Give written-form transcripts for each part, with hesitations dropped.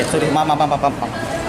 sorry, maaf, maaf, maaf, maaf.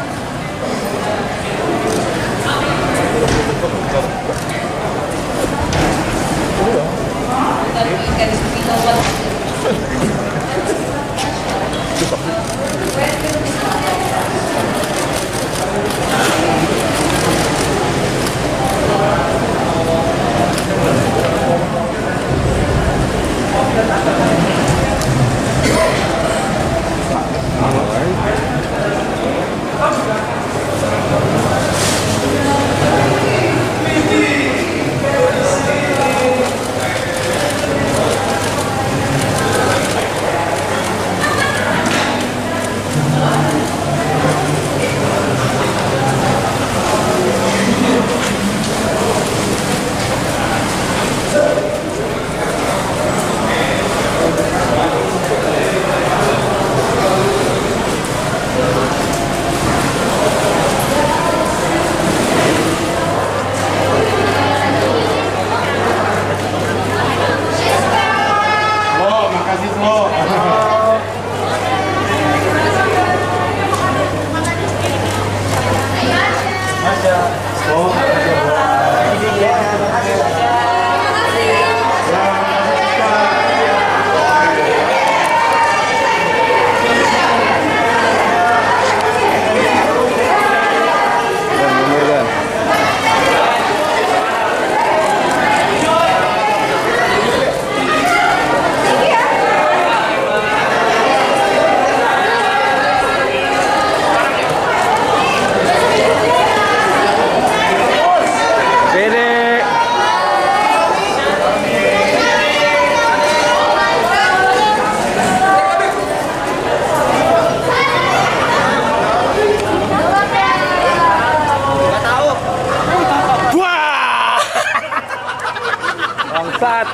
Bangsat.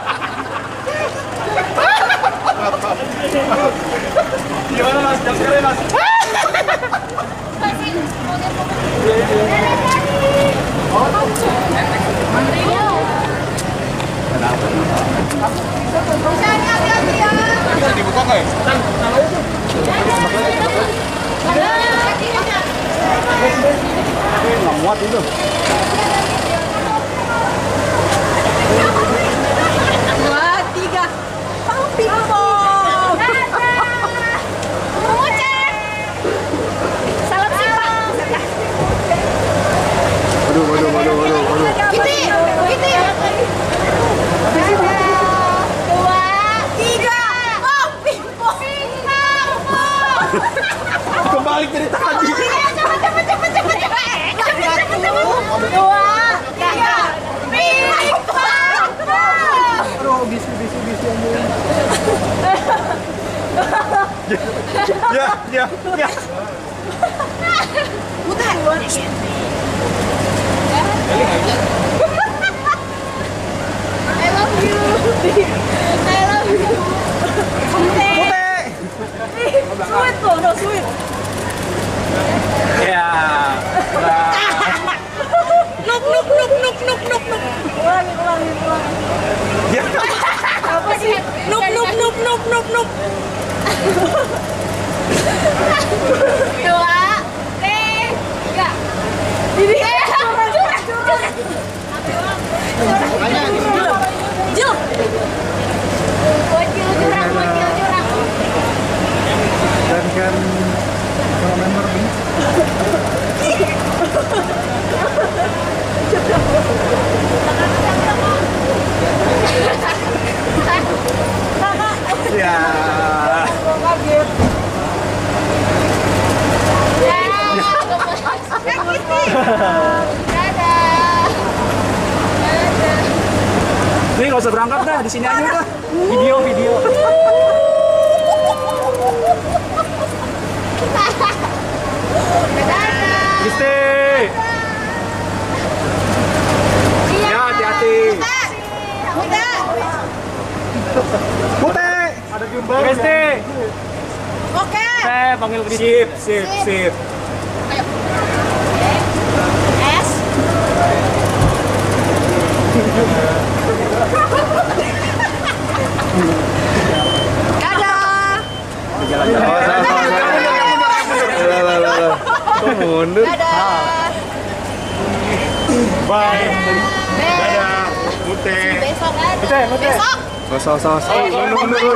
Gimana Mas? Jam sekali Mas. Bisa dibuka nggak ya? Nggak muat itu. Dua, tiga. Pingpong. Ngoceh. Salam simpang. Waduh. Kitty. Dua, tiga. Oh, pingpong. Kembali dari tadi. Cepet. Dua, tiga. Pingpong. Aduh, bisi. Ya. Putar. I love you. Putih. Sweet loh, no sweet. Ya. Nuk. Ulangi. Ya. Apa sih? Nuk. Dua, tiga. Ini curang. Jul. Bocil curang. Dan kan kalau member ya. Kaget. Dadah. Nih nggak usah berangkat dah, di sini aja dah. Video. Kristi. Ya, hati-hati. Putih. Ada jumbo. Kristi. Oke. Saya panggil Kristi. Sip. S. Dadah. Jalan-jalan. mundur. Dadah. Bye. Dadah. Dadah. Mute. Besok. Mute. Besok. So. Mundur.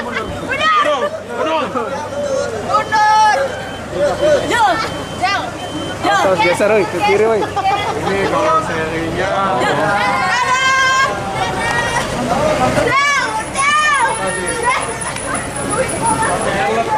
Mundur. Yo. Terus geser woi ke kiri woi. Ini kalau serinya. Dadah. Dadah.